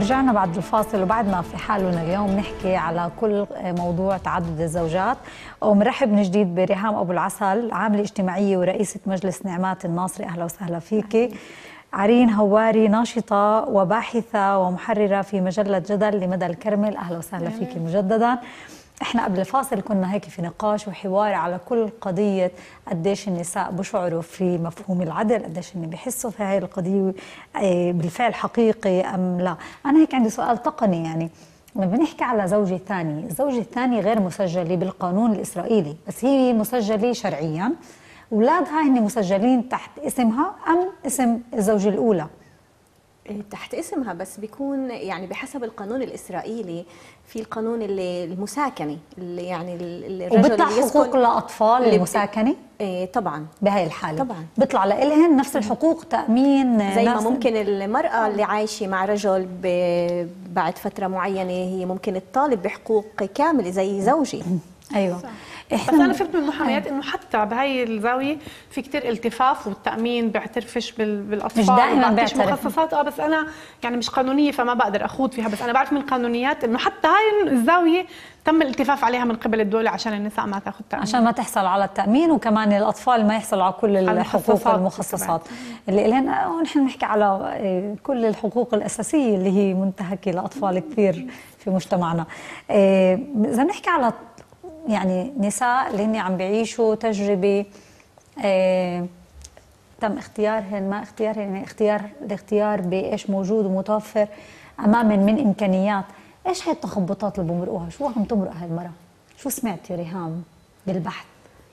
رجعنا بعد الفاصل وبعدنا في حالنا اليوم نحكي على كل موضوع تعدد الزوجات، ومرحب من جديد بريهام أبو العسل، عاملة اجتماعية ورئيسة مجلس نعمات الناصري. أهلا وسهلا فيكي. عرين هواري، ناشطة وباحثة ومحررة في مجلة جدل لمدى الكرمل. أهلا وسهلا فيكي مجددا. احنا قبل الفاصل كنا هيك في نقاش وحوار على كل قضية قديش النساء بشعروا في مفهوم العدل، قديش اللي بيحسوا في هاي القضية بالفعل حقيقي أم لا. أنا هيك عندي سؤال تقني، يعني لما بنحكي على زوجة ثانية، الزوجة الثانية غير مسجلة بالقانون الإسرائيلي بس هي مسجلة شرعيا، أولادها هن مسجلين تحت اسمها أم اسم الزوجة الأولى؟ تحت اسمها، بس بيكون يعني بحسب القانون الإسرائيلي، في القانون اللي المساكنة اللي يعني الرجل وبيطلع حقوق للأطفال المساكنة؟ طبعا بهاي الحالة طبعا بيطلع لإلهن نفس الحقوق، تأمين زي ما ممكن المرأة اللي عايشة مع رجل بعد فترة معينة هي ممكن تطالب بحقوق كاملة زي زوجي. أيوة بس أنا فهمت من المحاميات إنه حتى بهاي الزاوية في كتير التفاف، والتأمين بيعترفش بالأطفال، مش دائما بيعطيش بيعترف مخصصات. بس أنا يعني مش قانونية فما بقدر أخوض فيها، بس أنا بعرف من القانونيات إنه حتى هاي الزاوية تم الالتفاف عليها من قبل الدولة عشان النساء ما تاخذ تأمين، عشان ما تحصل على التأمين، وكمان الأطفال ما يحصلوا على كل الحقوق والمخصصات اللي إلهن. ونحن بنحكي على كل الحقوق الأساسية اللي هي منتهكة لأطفال كثير في مجتمعنا. إذا بنحكي على يعني نساء اللي هن عم بيعيشوا تجربة تم اختيارهن، ما اختيارهن، الاختيار بإيش موجود ومتوفر أمامهن من إمكانيات، إيش هي التخبطات اللي بمرقوها؟ شو عم تمرق هاي المرأة؟ شو سمعتي ريهام بالبحث؟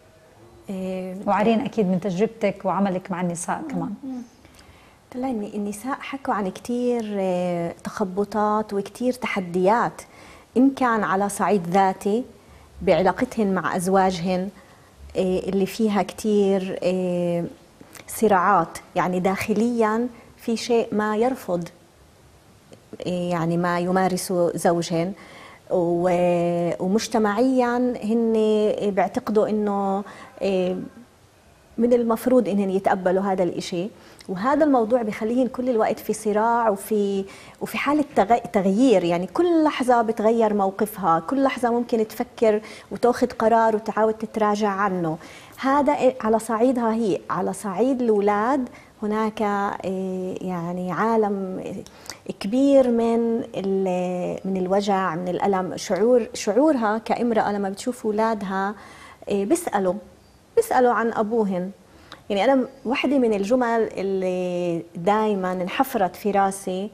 وعرين أكيد من تجربتك وعملك مع النساء كمان. طلع النساء حكوا عن كتير تخبطات وكتير تحديات، إن كان على صعيد ذاتي بعلاقتهن مع أزواجهن اللي فيها كتير صراعات، يعني داخليا في شيء ما يرفض يعني ما يمارسه زوجهن، ومجتمعيا هن بيعتقدوا انه من المفروض انهم يتقبلوا هذا الاشي، وهذا الموضوع بخليهن كل الوقت في صراع وفي حالة تغيير، يعني كل لحظة بتغير موقفها، كل لحظة ممكن تفكر وتاخذ قرار وتحاول تتراجع عنه. هذا على صعيدها هي. على صعيد الأولاد هناك يعني عالم كبير من الوجع، من الألم، شعورها كامرأة لما بتشوف أولادها بيسألوا عن أبوهن. يعني أنا واحدة من الجمل اللي دايما انحفرت في راسي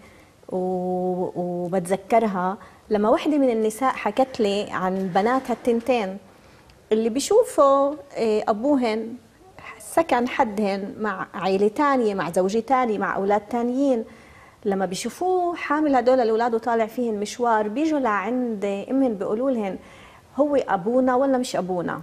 وبتذكرها لما واحدة من النساء حكت لي عن بناتها التنتين اللي بيشوفوا أبوهن سكن حدهن مع عائلة تانية، مع زوجة تانية، مع أولاد تانيين، لما بيشوفوه حامل هدول الأولاد وطالع فيهن مشوار بيجوا لعند أمهن بيقولوا لهن هو أبونا ولا مش أبونا؟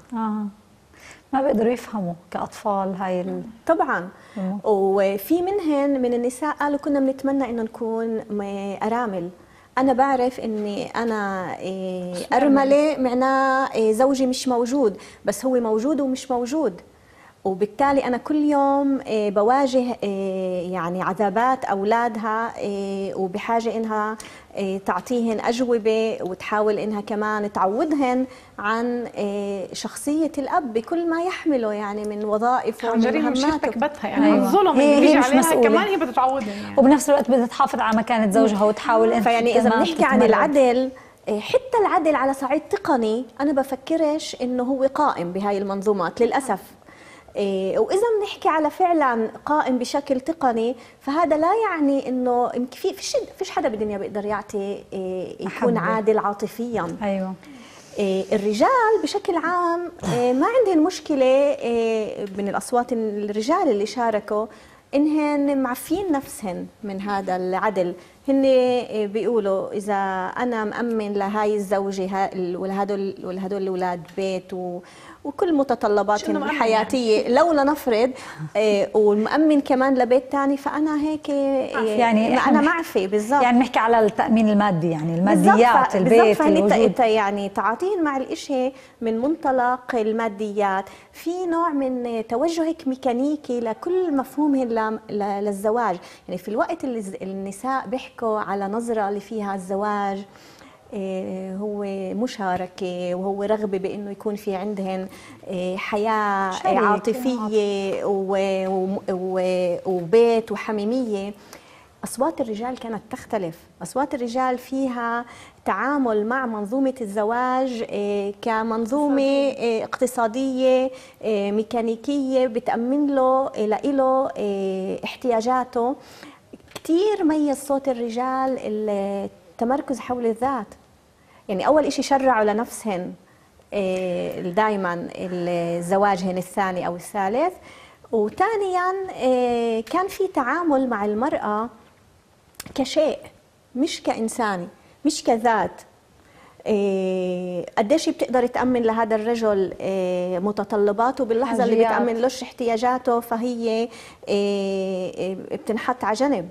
ما بيقدروا يفهموا كأطفال هاي طبعا. وفي منهن من النساء قالوا كنا بنتمنى إنه نكون أرامل. أنا بعرف إني أنا أرملة معناه زوجي مش موجود، بس هو موجود ومش موجود، وبالتالي أنا كل يوم بواجه يعني عذابات أولادها، وبحاجة إنها تعطيهن أجوبة وتحاول إنها كمان تعودهن عن شخصية الأب بكل ما يحمله يعني من وظائف ومهمات. مش تكبتها يعني الظلم اللي بيجي عليها كمان هي بدها يعني. وبنفس الوقت بدها تحافظ على مكانة زوجها وتحاول إنها فيعني إذا بنحكي عن العدل، حتى العدل على صعيد تقني أنا بفكرش إنه هو قائم بهاي المنظومات للأسف. وإذا بنحكي على فعلا قائم بشكل تقني، فهذا لا يعني إنه فيش حدا بالدنيا بيقدر يعطي يكون عادل عاطفيا. أيوة. الرجال بشكل عام ما عندهم مشكلة من الأصوات الرجال اللي شاركوا إنهن معفين نفسهن من هذا العدل. هن بيقولوا إذا أنا مأمن لهاي الزوجة ولهدول الأولاد بيت وكل متطلباتهم الحياتية لو لنفرض والمؤمن كمان لبيت ثاني، فأنا هيك يعني أنا معفي. بالضبط. يعني نحكي على التأمين المادي، يعني الماديات البيت الوجود، يعني تعاطيهم مع الإشي من منطلق الماديات، في نوع من توجه هيك ميكانيكي لكل مفهومهم للزواج. يعني في الوقت اللي النساء بيحكوا على نظرة اللي فيها الزواج هو مشاركة وهو رغبة بأنه يكون في عندهن حياة عاطفية وبيت وحميمية. أصوات الرجال كانت تختلف، أصوات الرجال فيها تعامل مع منظومة الزواج كمنظومة اقتصادية ميكانيكية بتأمن له احتياجاته. كتير ميز صوت الرجال التمركز حول الذات، يعني أول إشي شرعوا لنفسهن دائما الزواج هن الثاني أو الثالث، وثانيا كان في تعامل مع المرأة كشيء مش كإنساني مش كذات. قديش بتقدر تأمن لهذا الرجل متطلباته باللحظة اللي بتأمن لهش احتياجاته فهي بتنحط على جنب.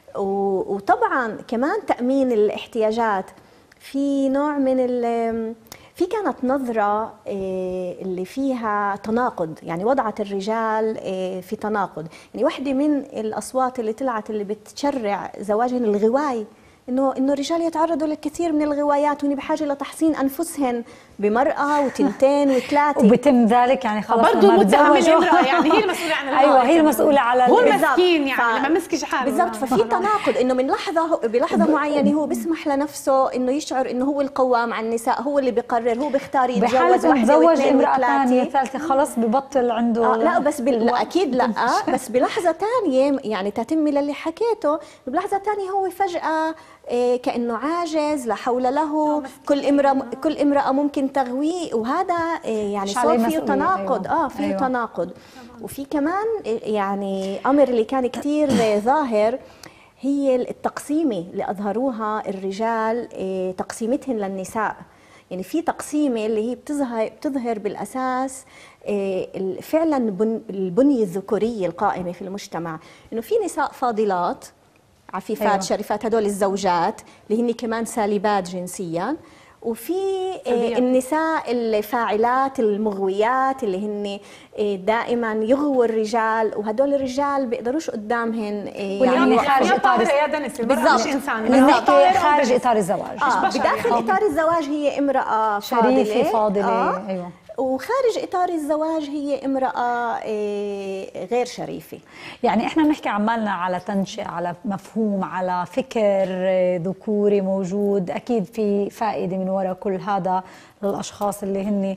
وطبعا كمان تأمين الاحتياجات في نوع من في كانت نظرة اللي فيها تناقض، يعني وضعت الرجال في تناقض. يعني واحدة من الأصوات اللي طلعت اللي بتشرع زواجهن الغواي انه الرجال يتعرضوا للكثير من الغوايات وهن بحاجه لتحصين انفسهن بمراه وتنتين وثلاثه، وبتم ذلك يعني خلص برضه متهم الامراه، يعني هي المسؤوله عن ايوه هي المسؤوله على هو المسكين يعني ما مسكش حاله بالضبط. ففي تناقض انه من بلحظه معينه هو بيسمح لنفسه انه يشعر انه هو القوام على النساء، هو اللي بيقرر، هو بيختار يتجوز بحالة يتزوج امراه ثانيه ثالثه خلص ببطل عنده لا بس اكيد لا بس بلحظه ثانيه يعني تتم للي حكيته، بلحظه ثانيه هو فجاه كأنه عاجز لا حول له، كل امرأة ممكن تغويه، وهذا يعني صار فيه تناقض. فيه تناقض. وفي كمان يعني أمر اللي كان كتير ظاهر هي التقسيمة اللي أظهروها الرجال، تقسيمتهن للنساء. يعني في تقسيمة اللي هي بتظهر بالأساس فعلا البنية الذكورية القائمة في المجتمع، إنه في نساء فاضلات عفيفات شريفات، هدول الزوجات اللي هن كمان سالبات جنسيا، وفي النساء الفاعلات المغويات اللي هن دائما يغووا الرجال، وهدول الرجال بيقدروا قدامهن يعني خارج اطار بالضبط خارج اطار الزواج. بداخل اطار الزواج هي امراه فاضله ايوه، وخارج إطار الزواج هي امرأة غير شريفة. يعني إحنا بنحكي عمالنا على تنشئة، على مفهوم، على فكر ذكوري موجود، أكيد في فائدة من وراء كل هذا للأشخاص اللي هن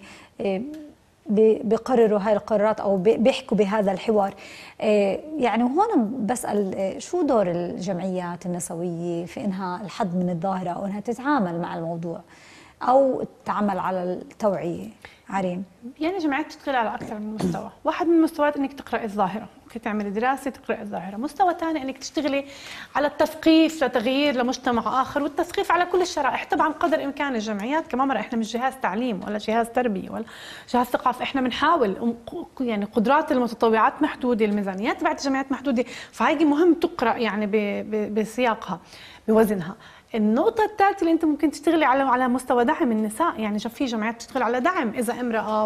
بيقرروا هاي القرارات أو بيحكوا بهذا الحوار. يعني وهون بسأل شو دور الجمعيات النسوية في إنها الحد من الظاهرة أو إنها تتعامل مع الموضوع أو تعمل على التوعية؟ عريم، يعني جمعيات تشتغل على اكثر من مستوى. واحد من المستويات انك تقراي الظاهره، ممكن تعملي دراسه تقراي الظاهره. مستوى ثاني انك تشتغلي على التثقيف لتغيير لمجتمع اخر، والتثقيف على كل الشرائح. طبعا قدر امكان الجمعيات كمامرأة، احنا مش جهاز تعليم ولا جهاز تربيه ولا جهاز ثقافه، احنا بنحاول، يعني قدرات المتطوعات محدوده، الميزانيات تبعت الجمعيات محدوده، فهي مهم تقرا يعني بسياقها بوزنها. النقطة الثالثة اللي أنت ممكن تشتغلي على مستوى دعم النساء، يعني في جمعيات تشتغل على دعم إذا امرأة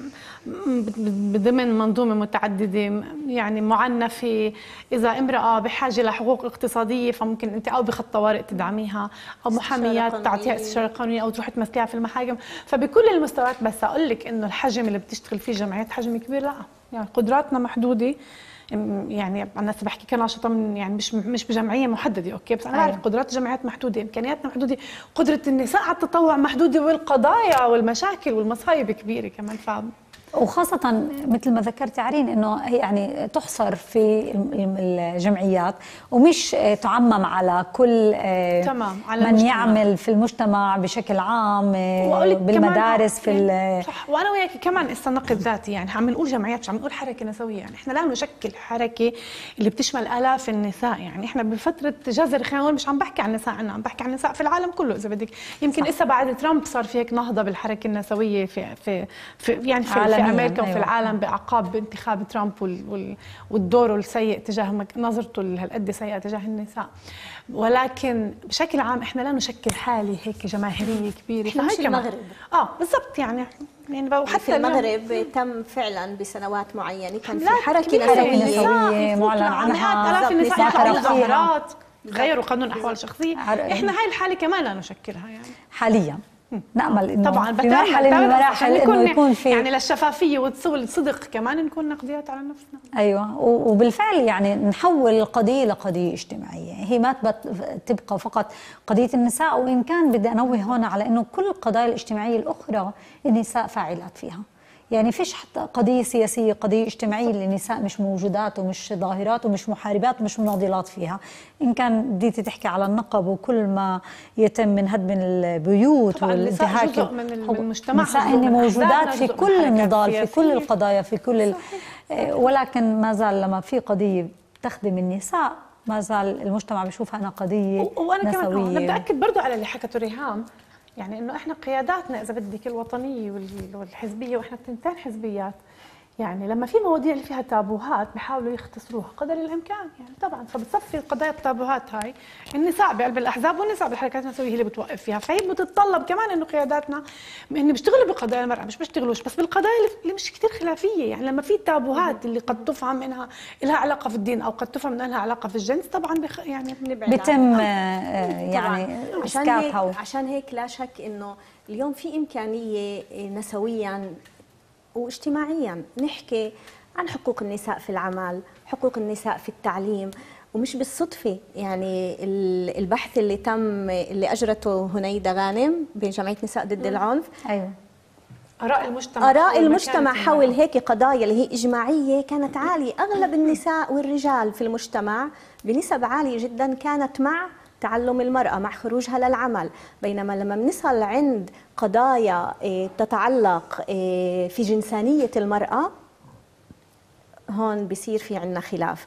ضمن منظومة متعددة يعني معنفة، إذا امرأة بحاجة لحقوق اقتصادية فممكن أنت أو بخط طوارئ تدعميها، أو محاميات تعطيها استشارة قانونية أو تروحي تمثليها في المحاكم. فبكل المستويات. بس أقول لك إنه الحجم اللي بتشتغل فيه جمعيات حجم كبير، لا يعني قدراتنا محدودة. يعني انا بحكي كناشطه من يعني مش بجمعيه محدده، اوكي، بس انا بعرف قدرات الجمعيات محدوده، امكانياتنا محدوده، قدره النساء على التطوع محدوده، والقضايا والمشاكل والمصايب كبيره كمان. وخاصة مثل ما ذكرتي عرين انه يعني تحصر في الجمعيات ومش تعمم على كل تمام على من المجتمع. يعمل في المجتمع بشكل عام بالمدارس في صح. وانا وياكي كمان النقد الذاتي، يعني عم نقول جمعيات، مش عم نقول حركه نسويه، يعني احنا لا نشكل حركه اللي بتشمل الاف النساء. يعني احنا بفتره جذر، خلينا مش عم بحكي عن النساء عنا، عم بحكي عن النساء في العالم كله اذا بدك. يمكن اسا بعد ترامب صار في هيك نهضه بالحركه النسويه في يعني في امريكا وفي العالم باعقاب انتخاب ترامب والدور السيء تجاه نظرته هالقد سيئه تجاه النساء. ولكن بشكل عام احنا لا نشكل حاله هيك جماهيريه كبيره. احنا مش المغرب. بالضبط. يعني وحتى في المغرب تم فعلا بسنوات معينه كان في حركه نسويه معلن عنها، الاف النساء يطلعوا مظاهرات غيروا قانون احوال شخصيه، احنا هاي الحاله كمان لا نشكلها يعني حاليا. نأمل انه طبعا في مرحله من المراحل انه يكون في يعني للشفافيه والصدق كمان نكون نقديات على نفسنا. ايوه، وبالفعل يعني نحول القضيه لقضيه اجتماعيه، هي ما تبقى فقط قضيه النساء، وان كان بدي انوه هون على انه كل القضايا الاجتماعيه الاخرى النساء فاعلات فيها. يعني فيش حتى قضية سياسية، قضية اجتماعية اللي النساء مش موجودات ومش ظاهرات ومش محاربات ومش مناضلات فيها. إن كان بديتي تحكي على النقب وكل ما يتم من هدم البيوت والانتهاك، جزء من المجتمع، النساء هن موجودات في كل النضال، في كل القضايا، في كل ولكن ما زال لما في قضية تخدم النساء ما زال المجتمع بيشوفها أنها قضية وأنا نسوية. كمان بدي أكد برضو على اللي حكته ريهام، يعني انه احنا قياداتنا اذا بدك الوطنيه والحزبيه، واحنا التنتين حزبيات، يعني لما في مواضيع اللي فيها تابوهات بيحاولوا يختصروها قدر الامكان، يعني طبعا فبتصفي قضايا التابوهات هاي النساء بقلب الاحزاب والنساء بالحركات النسويه هي اللي بتوقف فيها، فهي بتتطلب كمان انه قياداتنا هن بيشتغلوا بقضايا المراه، مش بيشتغلوش بس بالقضايا اللي مش كثير خلافيه، يعني لما في تابوهات اللي قد تفهم انها لها علاقه في الدين او قد تفهم انها لها علاقه في الجنس، طبعا يعني بيتم يعني اسكاتها. عشان هيك لا شك انه اليوم في امكانيه نسويا واجتماعيا نحكي عن حقوق النساء في العمل، حقوق النساء في التعليم، ومش بالصدفة يعني البحث اللي تم اللي أجرته هنيدة غانم بجمعية نساء ضد العنف. أيوة. آراء المجتمع حول هيك قضايا اللي هي إجماعية كانت عالية. أغلب النساء والرجال في المجتمع بنسب عالية جدا كانت مع تعلم المرأة، مع خروجها للعمل، بينما لما بنصل عند قضايا تتعلق في جنسانية المرأة هون بصير في عنا خلاف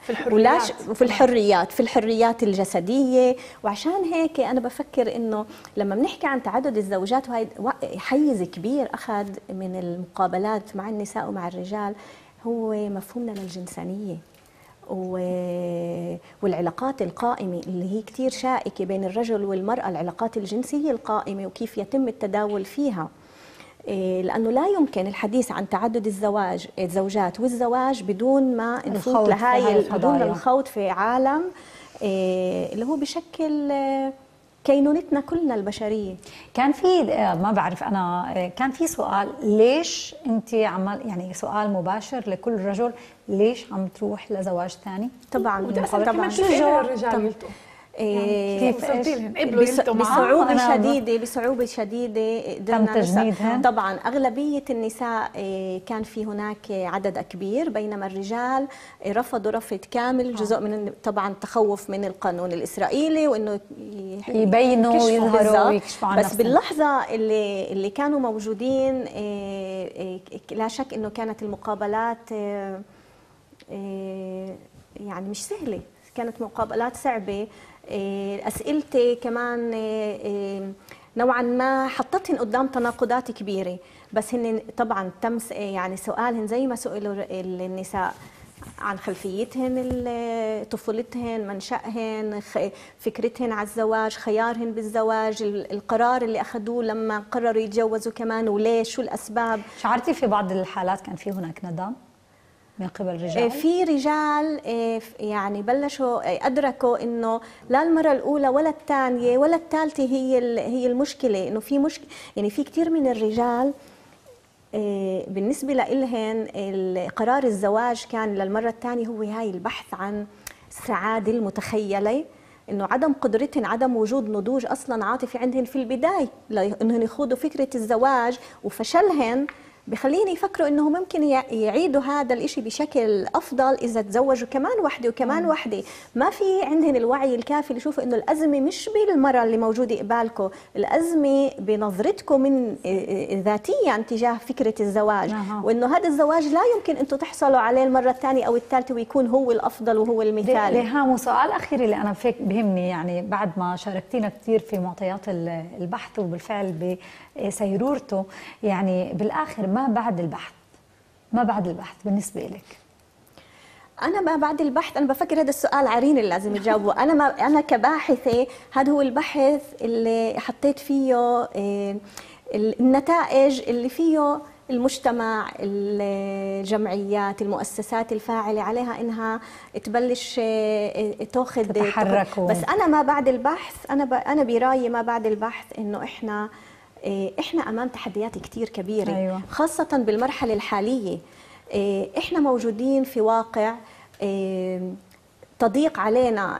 في الحريات الجسدية. وعشان هيك أنا بفكر إنه لما بنحكي عن تعدد الزوجات، وهي حيز كبير أخذ من المقابلات مع النساء ومع الرجال، هو مفهومنا للجنسانية والعلاقات القائمة اللي هي كتير شائكة بين الرجل والمرأة، العلاقات الجنسية القائمة وكيف يتم التداول فيها، لأنه لا يمكن الحديث عن تعدد الزوجات والزواج بدون ما نفوت بدون الخوض في عالم اللي هو بشكل كينونتنا كلنا البشرية. كان في ما بعرف أنا، كان في سؤال، ليش أنت يعني سؤال مباشر لكل رجل، ليش عم تروح لزواج ثاني؟ طبعا طبعا شو الرجال يلتقوا كيف بصعوبة شديدة تم تجنيدهن. طبعا أغلبية النساء كان في هناك عدد كبير، بينما الرجال رفضوا رفض كامل، جزء من طبعا تخوف من القانون الإسرائيلي وإنه يبينوا ويظهروا ويكشفوا عن بس نفسهم. باللحظة اللي كانوا موجودين لا شك إنه كانت المقابلات يعني مش سهلة، كانت مقابلات صعبة. أسئلتي كمان نوعا ما حطتهن قدام تناقضات كبيرة، بس هن طبعا تم يعني سؤالهن زي ما سئلوا النساء عن خلفيتهن، طفولتهن، منشأهن، فكرتهن على الزواج، خيارهن بالزواج، القرار اللي أخذوه لما قرروا يتجوزوا كمان، وليش، شو الأسباب. شعرتي في بعض الحالات كان في هناك ندم من قبل الرجال؟ في رجال يعني بلشوا أدركوا إنه لا المرة الأولى ولا الثانية ولا الثالثة هي المشكلة، إنه في مشكلة، يعني في كثير من الرجال بالنسبة لإلهن قرار الزواج كان للمرة الثانية هو هاي البحث عن السعادة المتخيلة، إنه عدم قدرتهن، عدم وجود نضوج أصلا عاطفي عندهن في البداية لأنهن يخوضوا فكرة الزواج، وفشلهن بخليني يفكروا انه ممكن يعيدوا هذا الاشي بشكل افضل اذا تزوجوا كمان وحده وكمان وحده. ما في عندهم الوعي الكافي ليشوفوا انه الازمه مش بالمراه اللي موجوده قبالكم، الازمه بنظرتكم من ذاتيا تجاه فكره الزواج، وانه هذا الزواج لا يمكن انتم تحصلوا عليه المره الثانيه او الثالثه ويكون هو الافضل وهو المثالي. ريهام، وسؤال اخير اللي انا فيك بهمني، يعني بعد ما شاركتينا كثير في معطيات البحث وبالفعل بسيرورته، يعني بالاخر ما بعد البحث بالنسبة لك؟ أنا ما بعد البحث، أنا بفكر هذا السؤال عرين اللي لازم يجاوبه. أنا كباحثة هذا هو البحث اللي حطيت فيه النتائج اللي فيه المجتمع، الجمعيات، المؤسسات الفاعلة عليها إنها تبلش تاخذ تتحرك. بس أنا ما بعد البحث، أنا برأيي ما بعد البحث إنه إحنا أمام تحديات كتير كبيرة. أيوة. خاصة بالمرحلة الحالية. إحنا موجودين في واقع تضيق علينا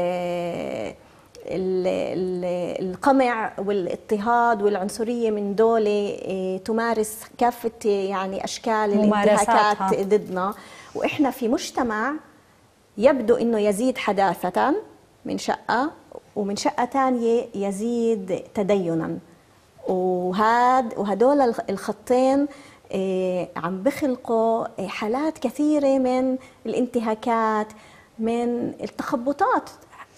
القمع والاضطهاد والعنصرية من دولة تمارس كافة يعني أشكال الانتهاكات ضدنا، وإحنا في مجتمع يبدو أنه يزيد حداثة من شقة، ومن شقة تانية يزيد تدينا، وهدول الخطين عم بخلقوا حالات كثيرة من الانتهاكات، من التخبطات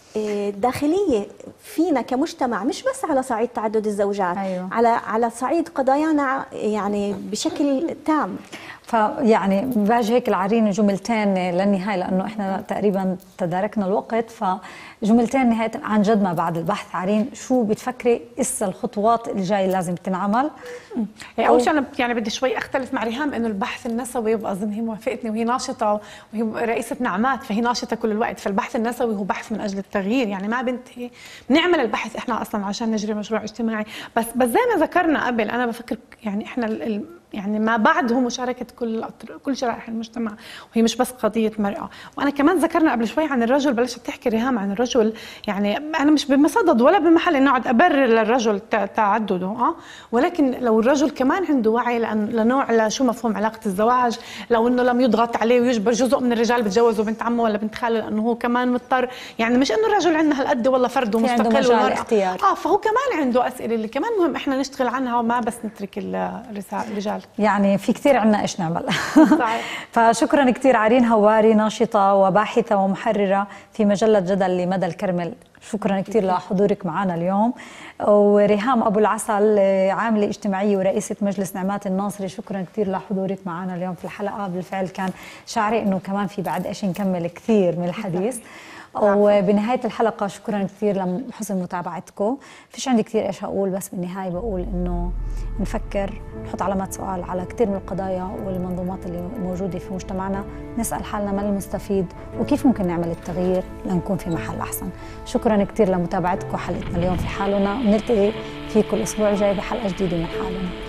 داخلية فينا كمجتمع، مش بس على صعيد تعدد الزوجات. أيوة. على صعيد قضايانا يعني بشكل تام. فيعني باجي هيك العرين جملتين للنهاية، لأنه إحنا تقريبا تداركنا الوقت، فجملتين نهاية عن جد ما بعد البحث. عرين، شو بتفكري إسا الخطوات الجاية لازم تنعمل؟ أول شيء أنا يعني بدي شوي أختلف مع ريهام إنه البحث النسوي، وأظن هي موافقتني وهي ناشطة وهي رئيسة نعمات، فهي ناشطة كل الوقت. فالبحث النسوي هو بحث من أجل التغيير، يعني ما بنتهي، بنعمل البحث إحنا أصلا عشان نجري مشروع اجتماعي. بس زي ما ذكرنا قبل، أنا بفكر يعني إحنا يعني ما بعد هو مشاركة كل شرائح المجتمع، وهي مش بس قضية مرأة. وأنا كمان ذكرنا قبل شوي عن الرجل، بلشت تحكي ريهام عن الرجل. يعني أنا مش بمصدد ولا بمحل إنه أقعد أبرر للرجل تعدده، ولكن لو الرجل كمان عنده وعي لنوع لشو مفهوم علاقة الزواج، لو إنه لم يضغط عليه ويجبر جزء من الرجال بتجوزوا بنت عمه ولا بنت خاله لأنه هو كمان مضطر، يعني مش إنه الرجل عندنا هالقد والله فرد ومستقل والمرأة فهو كمان عنده أسئلة اللي كمان مهم إحنا نشتغل عنها، وما بس نترك الرجال. يعني في كثير عنا إيش نعمل. فشكرا كثير عرين هواري، ناشطة وباحثة ومحررة في مجلة جدل لمدى الكرمل. شكرا كثير لحضورك معنا اليوم. وريهام أبو العسل، عاملة اجتماعية ورئيسة مجلس نعمات الناصري، شكرا كثير لحضورك معنا اليوم في الحلقة. بالفعل كان شعري إنه كمان في بعد إيش نكمل كثير من الحديث. وبنهاية الحلقة شكرا كثير لحسن متابعتكم. فيش عندي كثير ايش اقول، بس بالنهاية بقول انه نفكر، نحط علامات سؤال على كثير من القضايا والمنظومات اللي موجودة في مجتمعنا، نسأل حالنا ما المستفيد وكيف ممكن نعمل التغيير لنكون في محل احسن. شكرا كثير لمتابعتكم حلقتنا اليوم في حالنا، ونلتقي فيكم الاسبوع الجاي بحلقة جديدة من حالنا.